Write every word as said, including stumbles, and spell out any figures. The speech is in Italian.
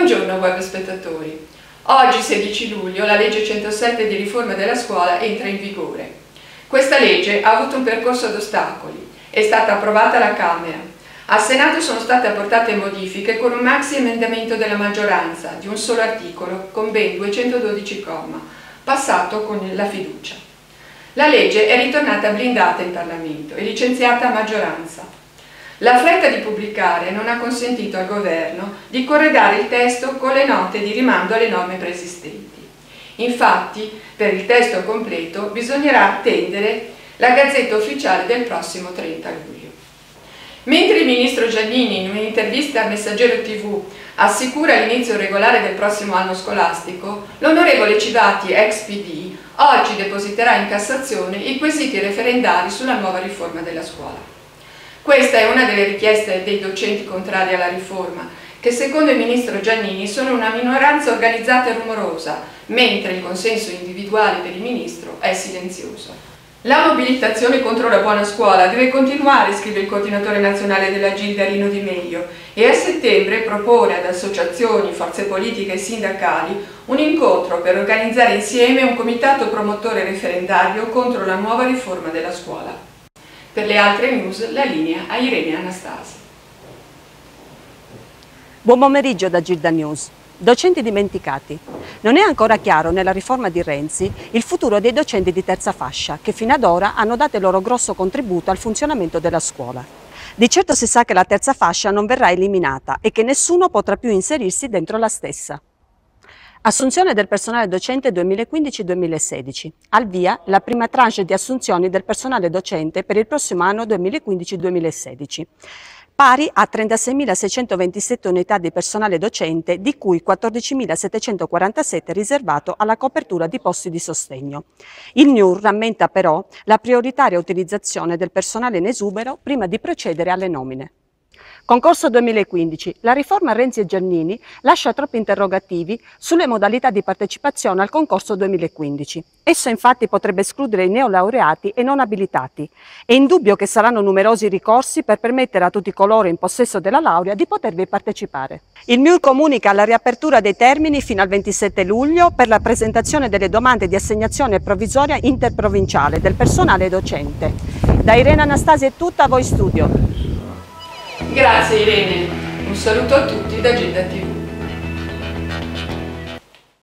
Buongiorno web spettatori. Oggi, sedici luglio, la legge centosette di riforma della scuola entra in vigore. Questa legge ha avuto un percorso ad ostacoli, è stata approvata alla Camera. Al Senato sono state apportate modifiche con un maxi emendamento della maggioranza di un solo articolo con ben duecentododici comma, passato con la fiducia. La legge è ritornata blindata in Parlamento e licenziata a maggioranza. La fretta di pubblicare non ha consentito al governo di corredare il testo con le note di rimando alle norme preesistenti. Infatti, per il testo completo bisognerà attendere la Gazzetta Ufficiale del prossimo trenta luglio. Mentre il ministro Giannini, in un'intervista a Messaggero tivù, assicura l'inizio regolare del prossimo anno scolastico, l'onorevole Civati, ex P D, oggi depositerà in Cassazione i quesiti referendari sulla nuova riforma della scuola. Questa è una delle richieste dei docenti contrari alla riforma, che secondo il ministro Giannini sono una minoranza organizzata e rumorosa, mentre il consenso individuale per il ministro è silenzioso. La mobilitazione contro la buona scuola deve continuare, scrive il coordinatore nazionale della Gilda Rino Di Meglio, e a settembre propone ad associazioni, forze politiche e sindacali un incontro per organizzare insieme un comitato promotore referendario contro la nuova riforma della scuola. Per le altre news la linea a Irene Anastasi. Buon pomeriggio da Gilda News. Docenti dimenticati. Non è ancora chiaro nella riforma di Renzi il futuro dei docenti di terza fascia che fino ad ora hanno dato il loro grosso contributo al funzionamento della scuola. Di certo si sa che la terza fascia non verrà eliminata e che nessuno potrà più inserirsi dentro la stessa. Assunzione del personale docente duemilaquindici duemilasedici. Al via la prima tranche di assunzioni del personale docente per il prossimo anno duemilaquindici duemilasedici, pari a trentaseiemilaseicentoventisette unità di personale docente, di cui quattordicimilasettecentoquarantasette riservato alla copertura di posti di sostegno. Il N U R rammenta però la prioritaria utilizzazione del personale in esubero prima di procedere alle nomine. Concorso duemilaquindici. La riforma Renzi e Giannini lascia troppi interrogativi sulle modalità di partecipazione al concorso duemilaquindici. Esso infatti potrebbe escludere i neolaureati e non abilitati. È indubbio che saranno numerosi i ricorsi per permettere a tutti coloro in possesso della laurea di potervi partecipare. Il M I U R comunica la riapertura dei termini fino al ventisette luglio per la presentazione delle domande di assegnazione provvisoria interprovinciale del personale docente. Da Irene Anastasi è tutta, a voi studio. Grazie Irene, un saluto a tutti da Gilda tivù.